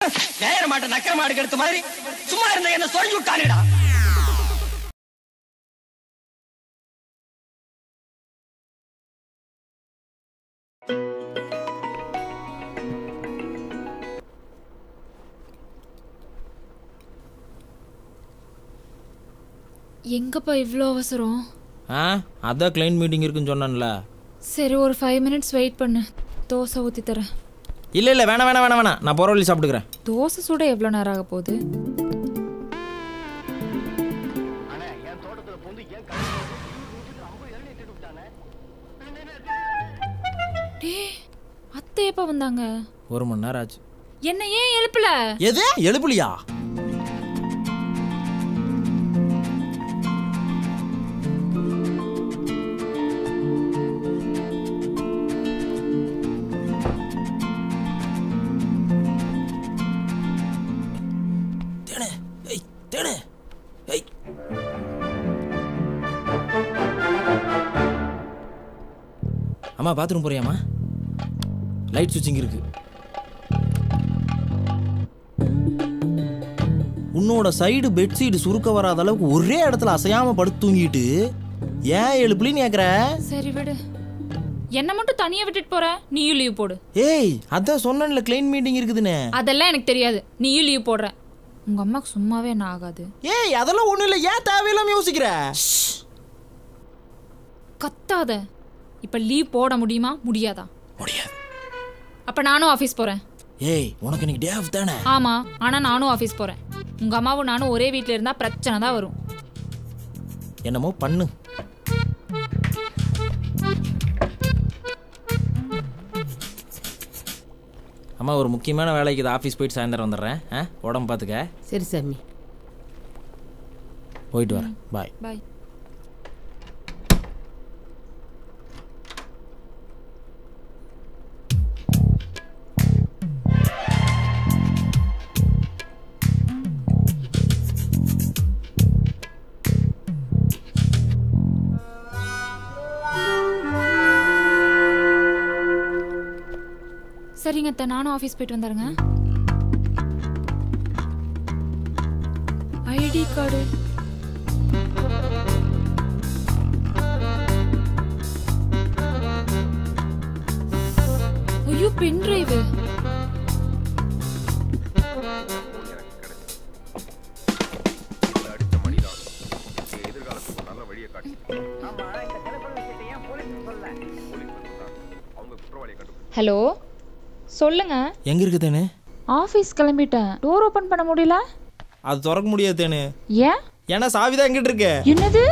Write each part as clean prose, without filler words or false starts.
நேர மாட்ட நக்கர மாடு எடுத்த மாதிரி சும்மா இருந்த என்ன சொல்லி விட்டானுடா. எங்கப்பா இவ்வளோ அவசரம்? அதான் கிளைண்ட் மீட்டிங் இருக்குன்னு சொன்னான்ல. சரி ஒரு 5 மினிட்ஸ் வெயிட் பண்ணு, தோசை ஊற்றி தரேன். இல்லை வேணாம், நான் போகிற வழி சாப்பிட்டுக்கிறேன். தோசை சுட எவ்வளோ நேரம் ஆக போகுது? அத்தை எப்போ வந்தாங்க? 1 மணி நேரம் ஆச்சு. என்ன ஏன் எழுப்பல? எது எழுப்பலியா? அம்மா பாத்ரூம் போறியாம்மா? லைட் சுவிட்சிங் இருக்கு. உன்னோட சைடு பெட்ஷீட் சுருக்க வராத அளவுக்கு ஒரே இடத்துல அசையாம படுத்து தூங்கிட்டு ஏன் எழுப்புலின்னு கேக்குற? சரி விடு, என்ன மட்டும் தனியா விட்டுட்டு போற, நீயும் லீவ் போடு. ஏய் அதான் சொன்னேன்ல கிளைண்ட் மீட்டிங் இருக்குதுன்னு. அதெல்லாம் எனக்கு தெரியாது, நீயும் லீவ் போடுற. உங்க அம்மாக்கு சும்மாவே என்ன ஆகாது. ஏய் அதெல்லாம் ஒண்ணும் இல்லை, ஏன் தேவையில்லாம யோசிக்கிற? கத்தாத. இப்ப லீவ் போட முடியுமா முடியாதா? முடியாது. அப்ப நானும் ஆபீஸ் போறேன். ஏய் உனக்கு இன்னைக்கு டே ஆஃப் தானே? ஆமா, ஆனா நானும் ஆபீஸ் போறேன். உங்க அம்மாவும் நானும் ஒரே வீட்ல இருந்தா பிரச்சனை தான் வரும். என்னமோ பண்ணு. அம்மா ஒரு முக்கியமான வேலைக்கு இது ஆஃபீஸ் போயிட்டு சாயந்தரம் வந்துடுறேன். உடம்பு பார்த்துக்க. சரி சாமி, போயிட்டு வரேன். பாய் பாய். சரிங்க அத்தை, நானும் ஆஃபீஸ் போயிட்டு வந்துடுங்க. ஐடி கார்டு, ஐயோ பென் டிரைவ். ஹலோ சொல்லுங்க. எங்க இருக்கு தேனு? ஆஃபீஸ் கிளம்பிட்டேன். டோர் ஓபன் பண்ண முடியல. அது திறக்க முடியாது தேனு. ஏன்? ஏன்னா சாவிதான் எங்கிட்ட இருக்கு. என்னது?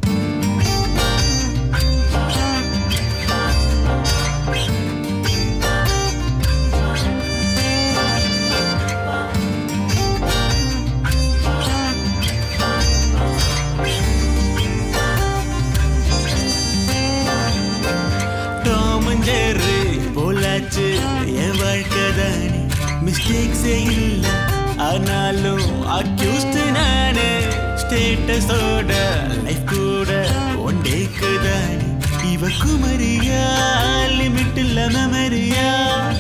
போலாச்சு என் வாழ்க்கை தானே, மிஸ்டேக்ஸே இல்லை ஆனாலும் அக்யூஸ்ட் நானு. ஸ்டேட்டஸோட லைஃப் கூட ஒன் டேக்கு தானே, இவ குமரியா லிமிட் இல்ல மெமரியா.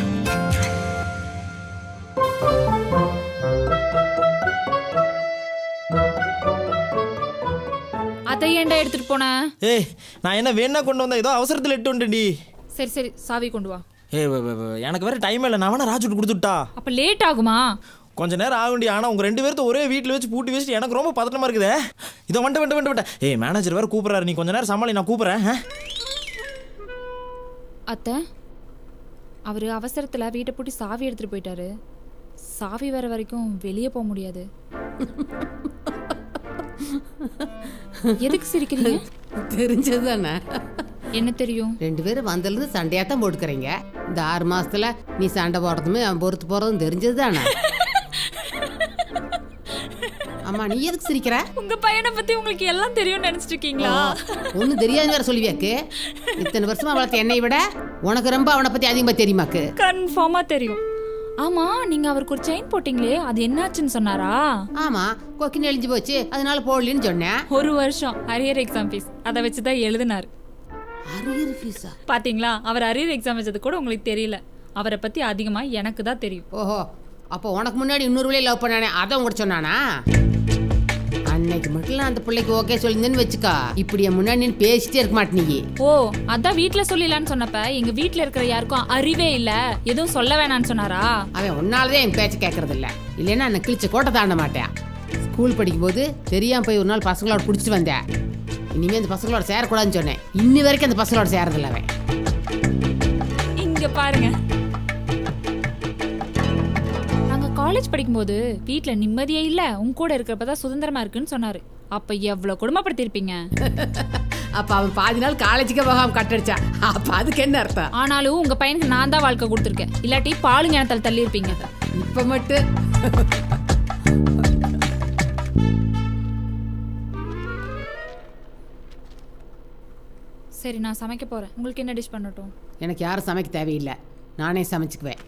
அதை ஏன்டா எடுத்துட்டு போன? ஏய் நான் என்ன வேணா கொண்டு வந்தேன், ஏதோ அவசரத்தில் எட்டு வந்துட்டேன்டி. சரி சரி சாவி கொண்டு வா. எனக்கு வேற டைம் இல்லை, நான் வேணா ராஜுட்டு கொடுத்துட்டா. அப்ப லேட் ஆகுமா? கொஞ்ச நேரம் ஆகுண்டி. ஆனால் உங்கள் 2 பேர்த்து ஒரே வீட்டில் வச்சு பூட்டி வச்சுட்டு எனக்கு ரொம்ப பதட்டமாக இருக்குதே. இதை வந்துட்டு ஏய் மேனேஜர் வேறு கூப்பிட்றாரு, நீ கொஞ்ச நேரம் சமாளி, நான் கூப்பிட்றேன். அத்தை, அவர் அவசரத்தில் வீட்டை பூட்டி சாவி எடுத்துகிட்டு போயிட்டாரு. சாவி வர வரைக்கும் வெளியே போக முடியாது. எதுக்கு சிரிக்கிறீங்க? தெரிஞ்சது தானே. என்ன தெரியும்? 2 பேரும் வந்ததுலேருந்து சண்டையாத்தான் போட்டுக்கிறீங்க. இந்த 6 மாசத்துல நீ சண்டை போடுறதுமே அவன் பொறுத்து போறதும் தெரிஞ்சது தானே. அம்மா நீ எதுக்கு சிரிக்கிற? உங்க பையனை பத்தி உங்களுக்கு எல்லாம் தெரியும் நினைச்சிட்டு இருக்கீங்களா? ஒன்னும் தெரியாது வேற சொல்லுவியாக்கு. இத்தனை வருஷமா வளர்த்த என்னை விட உனக்கு ரொம்ப அவனை பத்தி அதிகமா தெரியுமாக்கு? கன்ஃபார்மா தெரியும். ஆமா, நீங்க அவருக்கு ஒரு செயின் போட்டீங்களே, அது என்னாச்சுன்னு சொன்னாரா? ஆமா, கொக்கி நெளிஞ்சு போச்சு, அதனால போடலன்னு சொன்னேன். 1 வருஷம் அரியர் எக்ஸாம் ஃபீஸ் அதை வச்சுதான் எழுதினாரு. அரியர் ஃபீஸா? பாத்தீங்களா, அவர் அரியர் எக்ஸாம் வச்சது கூட உங்களுக்கு தெரியல. அவரை பத்தி அதிகமா எனக்கு தான் தெரியும். ஓஹோ, அப்போ உனக்கு முன்னாடி இன்னொரு பிள்ளைய லவ் பண்ணானே அதை உங்கள்கிட்ட சொன்னானா? அன்னைக்கு மட்டும் அந்த பிள்ளைக்கு ஓகே சொல்லிருந்தேன்னு வச்சுக்கா, இப்படி என் முன்னாடி நீ பேசிட்டே இருக்க மாட்டே நீ. ஓ அதான் வீட்டுல சொல்லலான்னு சொன்னப்ப எங்க வீட்டுல இருக்கிற யாருக்கும் அறிவே இல்ல, எதுவும் சொல்ல வேணான்னு சொன்னாரா? அவன் ஒன்னாலதான் என் பேச்ச கேட்கறது இல்ல, இல்லைன்னா அந்த கிழிச்ச கோட்டை தாண்ட மாட்டேன். ஸ்கூல் படிக்கும் போது தெரியாம போய் ஒரு நாள் பசங்களோட பிடிச்சிட்டு வந்தேன். இனிமே அந்த பசங்களோட சேரக்கூடாதுன்னு சொன்னேன். இன்னி வரைக்கும் அந்த பசங்களோட சேரதில்ல அவன். இங்க பாருங்க, காலேஜ் படிக்கும்போது வீட்டுல நிம்மதியே இல்ல, உன் கூட இருக்கிறப்பதான் சுதந்திரமா இருக்குன்னு சொன்னாரு. அப்ப எவ்வளவு கொடுமைப்படுத்திருப்பீங்க. அப்ப அவன் பாதி நாள் காலேஜுக்கே போகாம கட்டடிச்சா, அப்ப அதுக்கு என்ன அர்த்தம்? ஆனாலும் உங்க பையனுக்கு நான் தான் வாழ்க்கை கொடுத்துருக்கேன், இல்லாட்டி பாலுங்க கிணத்துல தள்ளி இருப்பீங்க. இப்ப மட்டும் சரி நான் சமைக்க போறேன், உங்களுக்கு என்ன டிஷ் பண்ணட்டும்? எனக்கு யாரும் சமைக்க தேவையில்லை, நானே சமைச்சுக்குவேன்.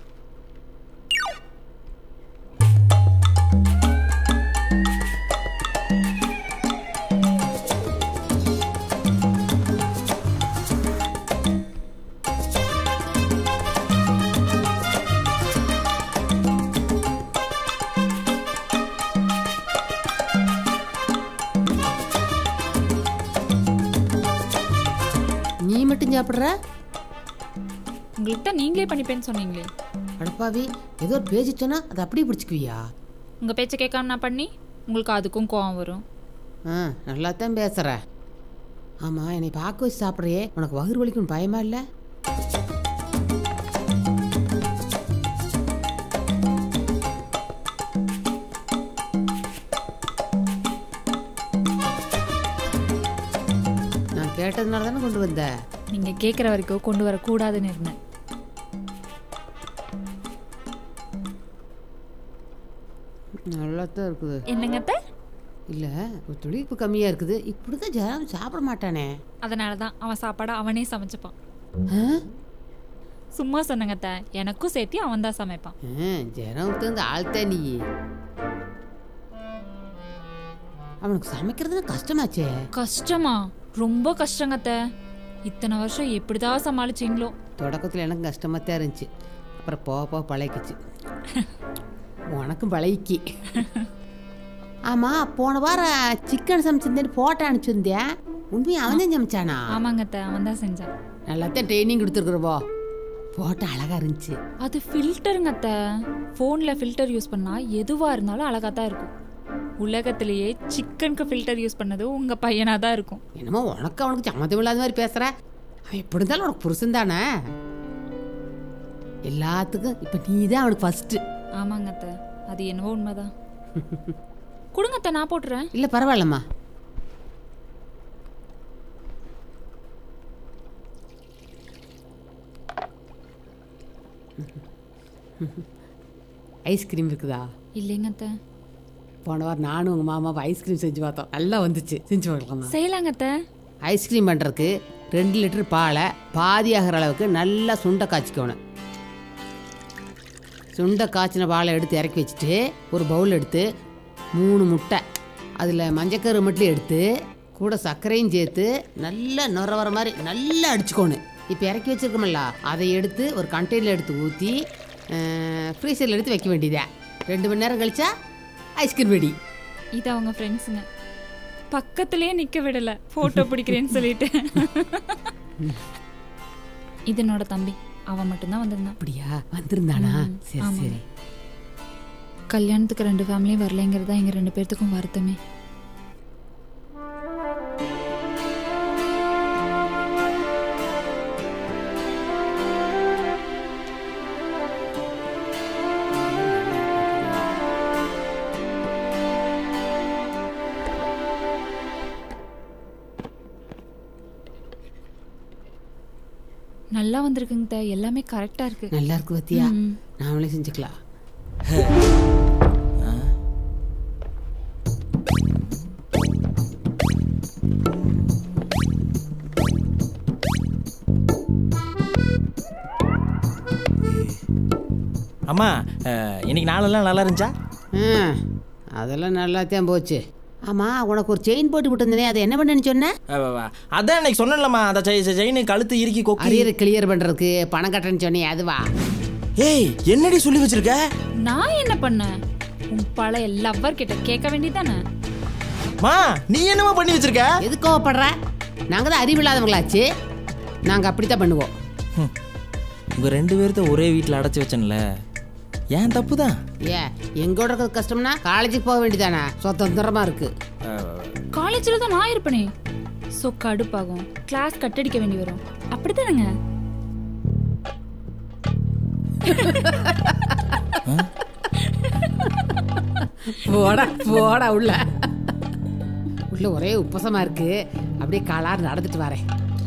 நீ மட்டும் சாப்பிட்ற? உங்களுக்கு தான் நீங்களே பண்ணிப்பேன்னு சொன்னீங்களே. அடப்பாவி, ஏதோ ஒரு பேச்சு சொன்னா அதை அப்படியே பிடிச்சிக்குவியா? உங்க பேச்சை கேட்காம நான் பண்ணி உங்களுக்கு அதுக்கும் கோவம் வரும். நல்லா தான் பேசுற. ஆமா, என்னை பார்க்க வச்சு சாப்பிட்றியே, உனக்கு வயிறு வலிக்கும் பயமா இல்லை? நான் கேட்டதுனால தானே கொண்டு வந்த. நீங்க கேட்குற வரைக்கும் கொண்டு வரக்கூடாதுன்னு இருந்தேன். நல்லா தான் இருக்குது. என்னங்கத்த? இல்ல, ஒரு துளிப்பு கம்மியா இருக்குது. இப்படிதான் ஜனம் சாப்பிட மாட்டானே. அதனாலதான் அவன் சாப்பாடை அவனே சமைச்சுப்பான். சும்மா சொன்னங்கத்த, எனக்கும் சேர்த்து அவன் தான் சமைப்பான். ஜனம் தகுந்த ஆள்தான் நீ. அவனுக்கு சமைக்கிறது கஷ்டமாச்சே. கஷ்டமா? ரொம்ப கஷ்டங்கத்த. இத்தனை வருஷம் எப்படிதான் சமாளிச்சிங்களோ. தொடக்கத்தில் எனக்கு கஷ்டமாக தான் இருந்துச்சு, அப்புறம் போக பழகிச்சு. உனக்கும் பழகிக்கி. ஆமாம், போன வாரம் சிக்கன் சமைச்சிருந்தேன்னு போட்டோ அனுப்பிச்சிருந்தேன். உண்மையாக அவன் தான் சமைச்சானா? ஆமாங்கத்த, அவன் தான் செஞ்சான். நல்லாத்தான் ட்ரைனிங் கொடுத்துருக்குறவோ. போட்டோ அழகா இருந்துச்சு. அது ஃபில்டருங்கத்த. ஃபோனில் ஃபில்டர் யூஸ் பண்ணால் எதுவாக இருந்தாலும் அழகாக தான் இருக்கும். உலகத்திலேயே சிக்கனுக்கு ஃபில்டர் யூஸ் பண்ணது உங்க பையனா தான் இருக்கும். என்னமோ உனக்கு அவனுக்கு சம்மந்தம் இல்லாத மாதிரி பேசுற. அவன் எப்படி இருந்தாலும் உனக்கு புருஷன் தானே. எல்லாத்துக்கும் இப்ப நீ தான் அவனுக்கு ஃபர்ஸ்ட். ஆமாங்கத்த, அது என்னவோ உண்மைதான். கொடுங்கத்த, நான் போட்டுறேன். இல்ல பரவாயில்லம்மா. ஐஸ்கிரீம் இருக்குதா? இல்லைங்கத்த. போன வாரம் நானும் உங்கள் மாமாவை ஐஸ்கிரீம் செஞ்சு பார்த்தோம், நல்லா வந்துச்சு. செஞ்சு பார்க்கலாமா? செய்யலாங்கத்த. ஐஸ்கிரீம் பண்ணுறதுக்கு 2 லிட்டர் பாலை பாதி ஆகிற அளவுக்கு நல்லா சுண்டை காய்ச்சிக்கணும். சுண்டை காய்ச்சின பாலை எடுத்து இறக்கி வச்சுட்டு ஒரு பவுல் எடுத்து 3 முட்டை, அதில் மஞ்சக்கரு மட்டும் எடுத்து கூட சர்க்கரையும் சேர்த்து நல்லா நுர வர மாதிரி நல்லா அடிச்சுக்கணும். இப்போ இறக்கி வச்சுருக்கோம்ல, அதை எடுத்து ஒரு கண்டெய்னரில் எடுத்து ஊற்றி ஃப்ரீசரில் எடுத்து வைக்க வேண்டியதே. 2 மணி நேரம் கழிச்சா ஐஸ்கிரீம் ரெடி. இது அவங்க ஃப்ரெண்ட்ஸுங்க பக்கத்துலேயே நிற்க விடலை, ஃபோட்டோ பிடிக்கிறேன்னு சொல்லிட்டு. இது என்னோட தம்பி, அவன் மட்டும்தான் வந்திருந்தான். அப்படியா? வந்திருந்தானா? சரி சரி. கல்யாணத்துக்கு 2 ஃபேமிலியும் வரலைங்கிறதா எங்கள் 2 பேர்த்துக்கும் வருத்தமே. நல்லா வந்திருக்குங்க, எல்லாமே கரெக்டாக இருக்கு. நல்லா இருக்கு பத்தியா? நாமளே செஞ்சுக்கலாம். அம்மா, இன்னைக்கு நாளெல்லாம் நல்லா இருந்துச்சா? அதெல்லாம் நல்லாத்தான் போச்சு. ஆமாம், உனக்கு ஒரு செயின் போட்டு விட்டுருந்தேனே, அதை என்ன பண்ணேன்னு சொன்னேன்? அதான் இன்னைக்கு சொன்னேன்லம்மா, அந்த செயின் கழுத்து இறுக்கி கொக்கி அரியரை கிளியர் பண்ணுறதுக்கு பணம் கட்டுறேன்னு சொன்னேன், அதுவா? ஏய் என்னடி சொல்லி வச்சிருக்க? நான் என்ன பண்ணேன்? உன் பழைய லவ்வர் கிட்ட கேட்க வேண்டியதானே? மா நீ என்னமா பண்ணி வச்சிருக்க? எது கோவப்படுற? நாங்க தான் அறிவில்லாதவங்களாச்சு. நாங்க அப்படித்தான் பண்ணுவோம். உங்க 2 பேர்த்த ஒரே வீட்டில் அடைச்சி வச்சேன்ல, ஏன் தப்பு தான். எங்கோட இருக்கிறது கஷ்டம்னா காலேஜுக்கு போக வேண்டியதானே? சுதந்திரமா இருக்கு. காலேஜில் தான் நான் இருப்பேனே. ஸோ கடுப்பாகும், கிளாஸ் கட்டடிக்க வேண்டி வரும். அப்படித்தானுங்க? போடா உள்ள ஒரே உப்பசமா இருக்கு. அப்படியே காலாறு நடந்துட்டு வரேன்.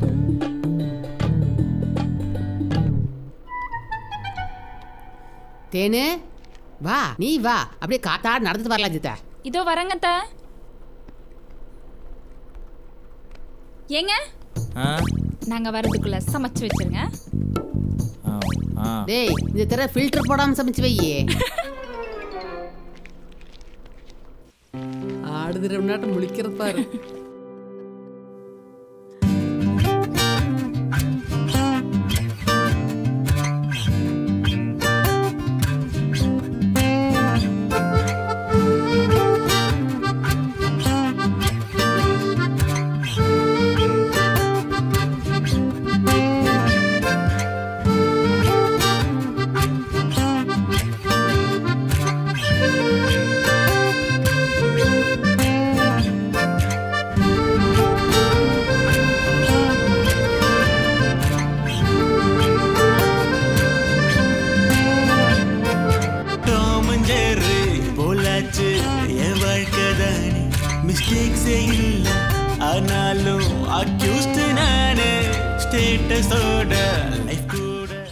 தேனு வா, நீ வா, அப்படியே காத்தாடு நடந்துட்டு வரலாம் ஜித்த. இதோ வரங்கத்த. ஏங்க நாங்க வரதுக்குள்ள சமைச்சு வச்சிருங்க. டேய் இந்த தடவை ஃபில்டர் போடாம சமைச்சு வையே. ஆடுதுற நாட்டம் முழிக்கிறது பாரு. மிஸ்டேக்ஸே இல்ல ஆனாலும் அக்யூஸ்ட் நானு ஸ்டேட்டஸோட